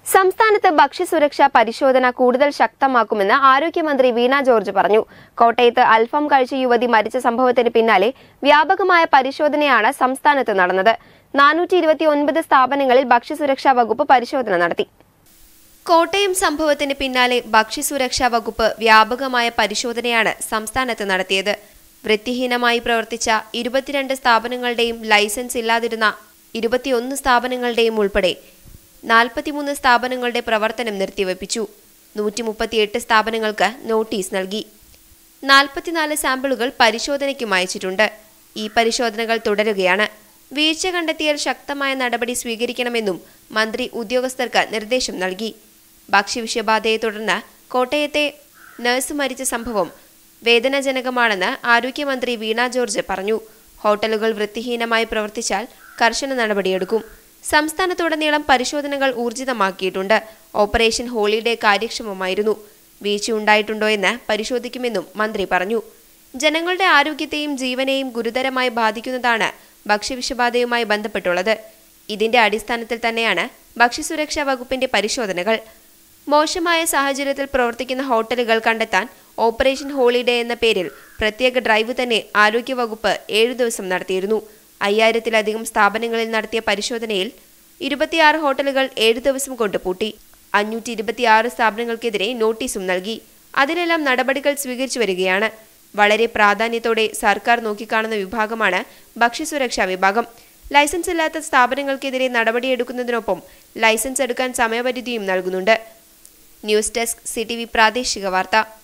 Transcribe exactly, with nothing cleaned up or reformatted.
സംസ്ഥാനത്ത് ഭക്ഷ്യസുരക്ഷാ പരിശോധന കൂടുതൽ ശക്തമാക്കുമെന്ന് ആരോഗ്യമന്ത്രി വീണ ജോർജ് പറഞ്ഞു. കോട്ടയത്ത് അൽഫാം കഴിച്ച യുവതി മരിച്ച സംഭവത്തിന് പിന്നാലെ വ്യാപകമായ പരിശോധനയാണ് സംസ്ഥാനത്ത് നടന്നത്. നാനൂറ്റി ഇരുപത്തി ഒൻപത് സ്ഥാപനങ്ങളിൽ ഭക്ഷ്യസുരക്ഷാ വകുപ്പ് പരിശോധന നടത്തി. കോട്ടയം സംഭവത്തിന് പിന്നാലെ ഭക്ഷ്യസുരക്ഷാ വകുപ്പ് വ്യാപകമായ പരിശോധനയാണ് സംസ്ഥാനത്ത് നടത്തിയത്. വൃത്തിഹീനമായി പ്രവർത്തിച്ച ഇരുപത്തിരണ്ട് സ്ഥാപനങ്ങളുടെയും ലൈസൻസ് ഇല്ലാതിരുന്ന ഇരുപത്തിയൊന്ന് സ്ഥാപനങ്ങളുടെയും ഉൾപ്പെടെ നാൽപ്പത്തിമൂന്ന് സ്ഥാപനങ്ങളുടെ പ്രവർത്തനം നിർത്തിവെപ്പിച്ചു. നൂറ്റി മുപ്പത്തിയെട്ട് സ്ഥാപനങ്ങൾക്ക് നോട്ടീസ് നൽകി. നാൽപ്പത്തിനാല് സാമ്പിളുകൾ പരിശോധനയ്ക്കും അയച്ചിട്ടുണ്ട്. ഈ പരിശോധനകൾ തുടരുകയാണ്. വീഴ്ച കണ്ടെത്തിയാൽ ശക്തമായ നടപടി സ്വീകരിക്കണമെന്നും മന്ത്രി ഉദ്യോഗസ്ഥർക്ക് നിർദ്ദേശം നൽകി. ഭക്ഷ്യവിഷബാധയെ തുടർന്ന് കോട്ടയത്തെ നഴ്സ് മരിച്ച സംഭവം വേദനാജനകമാണെന്ന് ആരോഗ്യമന്ത്രി വീണ ജോർജ് പറഞ്ഞു. ഹോട്ടലുകൾ വൃത്തിഹീനമായി പ്രവർത്തിച്ചാൽ കർശന നടപടിയെടുക്കും. സംസ്ഥാനത്തുടനീളം പരിശോധനകൾ ഊർജിതമാക്കിയിട്ടുണ്ട്. Operation holiday കാര്യക്ഷമമായിരുന്നു. വീഴ്ചയുണ്ടായിട്ടുണ്ടോ എന്ന് പരിശോധിക്കുമെന്നും മന്ത്രി പറഞ്ഞു. ജനങ്ങളുടെ ആരോഗ്യത്തെയും ജീവനെയും ഗുരുതരമായി ബാധിക്കുന്നതാണ് ഭക്ഷ്യവിഷബാധയുമായി ബന്ധപ്പെട്ടുള്ളത്. ഇതിന്റെ അടിസ്ഥാനത്തിൽ തന്നെയാണ് ഭക്ഷ്യസുരക്ഷാ വകുപ്പിന്റെ പരിശോധനകൾ. മോശമായ സാഹചര്യത്തിൽ പ്രവർത്തിക്കുന്ന ഹോട്ടലുകൾ കണ്ടെത്താൻ ഓപ്പറേഷൻ ഹോളിഡേ എന്ന പേരിൽ പ്രത്യേക ഡ്രൈവ് തന്നെ ആരോഗ്യവകുപ്പ് ഏഴു ദിവസം നടത്തിയിരുന്നു. അയ്യായിരത്തിലധികം സ്ഥാപനങ്ങളിൽ നടത്തിയ പരിശോധനയിൽ ഇരുപത്തിയാറ് ഹോട്ടലുകൾ ഏഴു ദിവസം കൊണ്ട് പൂട്ടി. അഞ്ഞൂറ്റി ഇരുപത്തിയാറ് സ്ഥാപനങ്ങൾക്കെതിരെ നോട്ടീസും നൽകി. അതിലെല്ലാം നടപടികൾ സ്വീകരിച്ചു വരികയാണ്. വളരെ പ്രാധാന്യത്തോടെ സർക്കാർ നോക്കിക്കാണുന്ന വിഭാഗമാണ് ഭക്ഷ്യസുരക്ഷാ വിഭാഗം. ലൈസൻസ് ഇല്ലാത്ത സ്ഥാപനങ്ങൾക്കെതിരെ നടപടിയെടുക്കുന്നതിനൊപ്പം ലൈസൻസ് എടുക്കാൻ സമയപരിധിയും നൽകുന്നുണ്ട്. News desk C T V പ്രാദേശിക വാർത്ത.